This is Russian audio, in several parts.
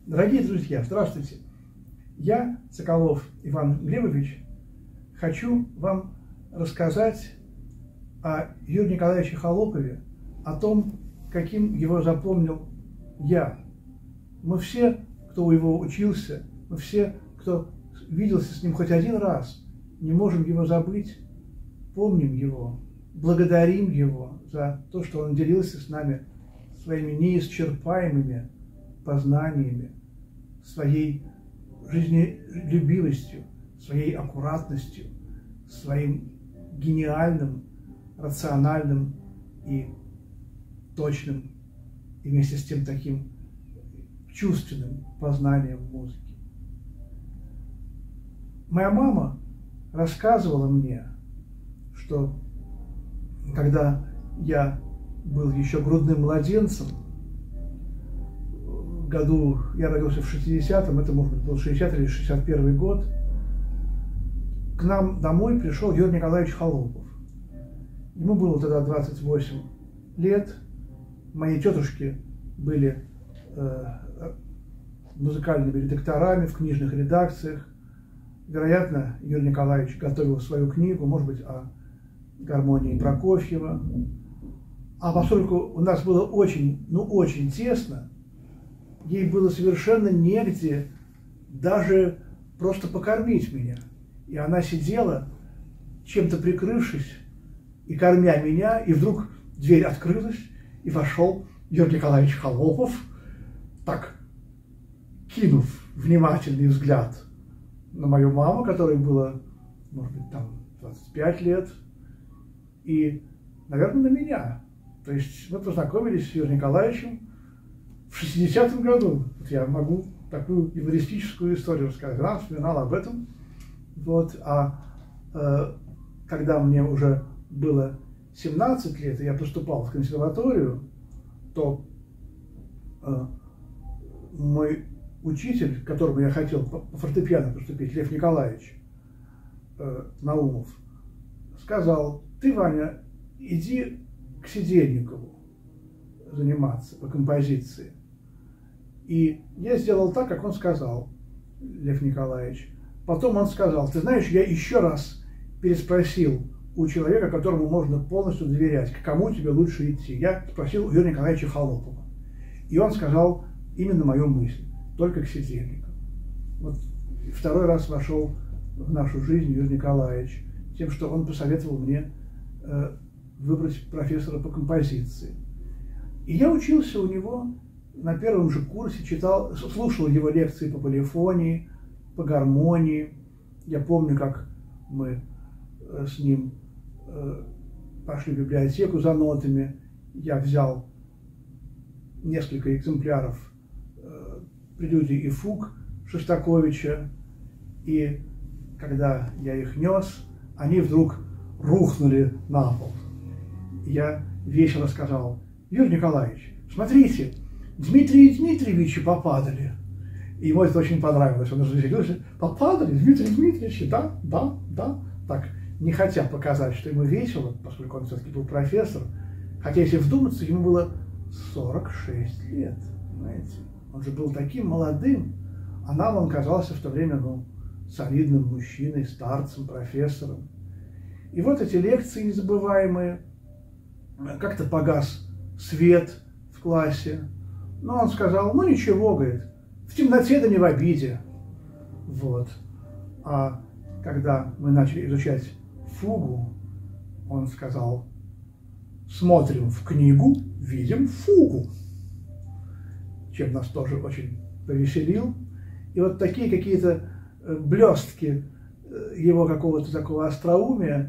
Дорогие друзья, здравствуйте! Я, Соколов Иван Глебович, хочу вам рассказать о Юрии Николаевиче Холопове, о том, каким его запомнил я. Мы все, кто у него учился, мы все, кто виделся с ним хоть один раз, не можем его забыть, помним его, благодарим его за то, что он делился с нами своими неисчерпаемыми познаниями, своей жизнелюбивостью, своей аккуратностью, своим гениальным, рациональным и точным, и вместе с тем таким чувственным познанием музыки. Моя мама рассказывала мне, что когда я был еще грудным младенцем, году, я родился в 60-м, это, может быть, был 60 или 61 год, к нам домой пришел Юрий Николаевич Холопов. Ему было тогда 28 лет, мои тетушки были музыкальными редакторами в книжных редакциях. Вероятно, Юрий Николаевич готовил свою книгу, может быть, о гармонии Прокофьева. А поскольку у нас было очень тесно, ей было совершенно негде даже просто покормить меня. И она сидела, чем-то прикрывшись и кормя меня, и вдруг дверь открылась, и вошел Юрий Николаевич Холопов, так кинув внимательный взгляд на мою маму, которой было, может быть, там 25 лет, и, наверное, на меня. То есть мы познакомились с Юрием Николаевичем в 60-м году. Вот я могу такую юмористическую историю рассказать. Она вспоминала об этом. Вот. Когда мне уже было 17 лет, и я поступал в консерваторию, то мой учитель, к которому я хотел по фортепиано поступить, Лев Николаевич Наумов, сказал: ты, Ваня, иди к Сидельникову заниматься по композиции. И я сделал так, как он сказал, Лев Николаевич. Потом он сказал: ты знаешь, я еще раз переспросил у человека, которому можно полностью доверять, к кому тебе лучше идти. Я спросил у Юрия Николаевича Холопова. И он сказал именно мою мысль: только к Сидельникову. Вот второй раз вошел в нашу жизнь Юрий Николаевич тем, что он посоветовал мне выбрать профессора по композиции. И я учился у него на первом же курсе, слушал его лекции по полифонии, по гармонии. Я помню, как мы с ним пошли в библиотеку за нотами. Я взял несколько экземпляров прелюдий и фуг Шостаковича, и когда я их нес, они вдруг рухнули на пол. Я весело сказал: Юрий Николаевич, смотрите, Дмитрий и Дмитриевичи попадали. И ему это очень понравилось. Он развеселился: попадали, Дмитрий Дмитриевичи, да. Так, не хотя показать, что ему весело, поскольку он все-таки был профессор, хотя, если вдуматься, ему было 46 лет, понимаете. Он же был таким молодым, а нам он казался в то время, солидным мужчиной, старцем, профессором. И вот эти лекции незабываемые. Как-то погас свет в классе. Но он сказал: ну ничего, говорит, в темноте да не в обиде. Вот. А когда мы начали изучать фугу, он сказал: смотрим в книгу, видим фугу. Чем нас тоже очень повеселил. И вот такие какие-то блестки его какого-то такого остроумия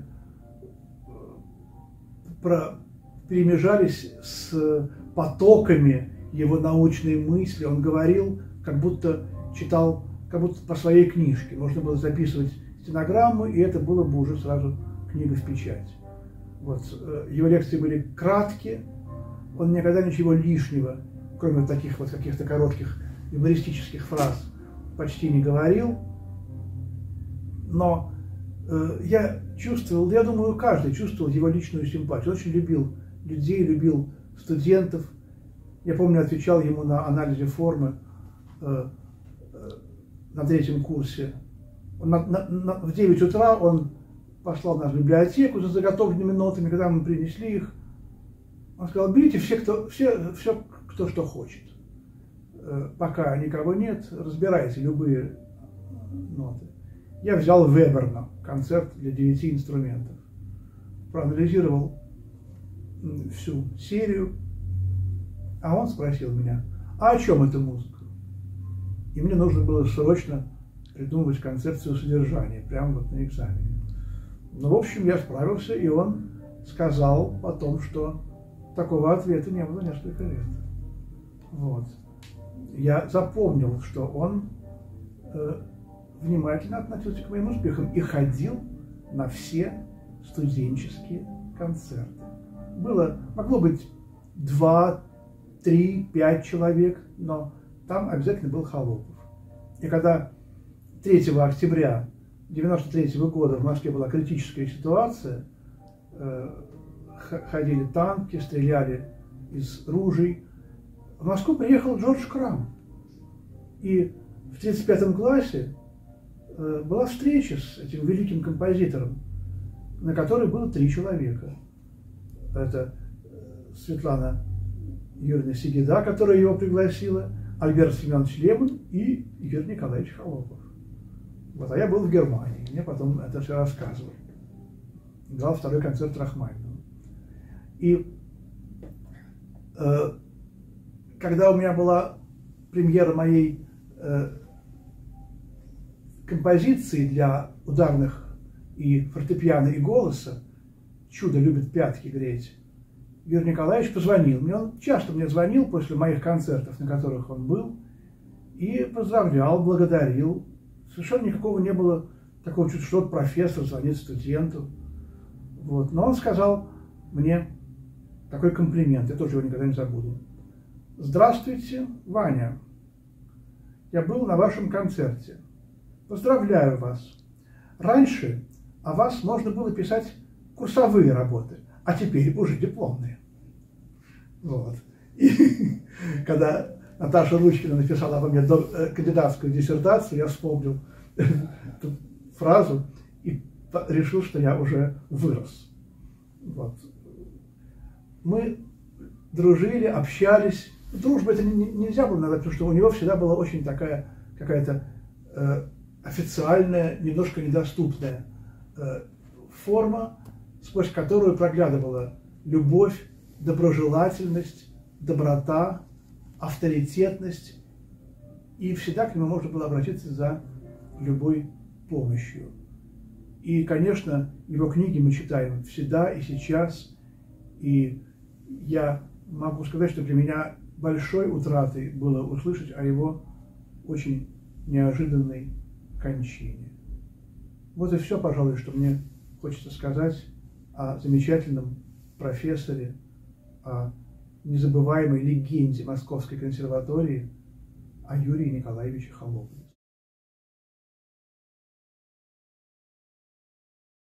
перемежались с потоками его научной мысли. Он говорил, как будто читал, как будто по своей книжке. Можно было записывать стенограмму, и это было бы уже сразу книга в печать. Вот. Его лекции были краткие, он никогда ничего лишнего, кроме таких вот каких-то коротких юмористических фраз, почти не говорил. Но я чувствовал, я думаю, каждый чувствовал его личную симпатию. Он очень любил людей, любил студентов. Я помню, отвечал ему на анализе формы на третьем курсе. В 9 утра он послал нас в библиотеку за заготовленными нотами, когда мы принесли их. Он сказал: берите все, кто что хочет. Пока никого нет, разбирайте любые ноты. Я взял Веберна, концерт для 9 инструментов. Проанализировал всю серию. А он спросил меня: а о чем эта музыка? И мне нужно было срочно придумывать концепцию содержания, прямо вот на экзамене. Ну, в общем, я справился, и он сказал потом, что такого ответа не было несколько лет. Вот. Я запомнил, что он внимательно относился к моим успехам и ходил на все студенческие концерты. Могло быть 2, 3, 5 человек, но там обязательно был Холопов. И когда 3 октября 1993 года в Москве была критическая ситуация, ходили танки, стреляли из ружей, в Москву приехал Джордж Крам. И в 35 классе была встреча с этим великим композитором, на которой было 3 человека. Это Светлана Юрьевна Сегеда, которая его пригласила, Альберт Семенович Лемон и Игорь Николаевич Холопов. Вот, а я был в Германии, мне потом это все рассказывали. Дал 2-й концерт Рахманинова. И когда у меня была премьера моей композиции для ударных и фортепиано, и голоса «Чудо любит пятки греть», Юрий Николаевич позвонил мне. Он часто мне звонил после моих концертов, на которых он был, и поздравлял, благодарил. Совершенно никакого не было такого чувства, что профессор звонит студенту. Вот. Но он сказал мне такой комплимент, я тоже его никогда не забуду. «Здравствуйте, Ваня. Я был на вашем концерте. Поздравляю вас. Раньше о вас можно было писать курсовые работы, а теперь уже дипломные». Вот. И когда Наташа Ручкина написала обо мне кандидатскую диссертацию, я вспомнил эту фразу и решил, что я уже вырос. Вот. Мы дружили, общались. Дружба это нельзя было назвать, потому что у него всегда была очень такая какая-то официальная, немножко недоступная форма, сквозь которую проглядывала любовь, доброжелательность, доброта, авторитетность, и всегда к нему можно было обратиться за любой помощью. И, конечно, его книги мы читаем всегда и сейчас, и я могу сказать, что для меня большой утратой было услышать о его очень неожиданной кончине. Вот и все, пожалуй, что мне хочется сказать о замечательном профессоре, о незабываемой легенде Московской консерватории, о Юрии Николаевиче Холопове.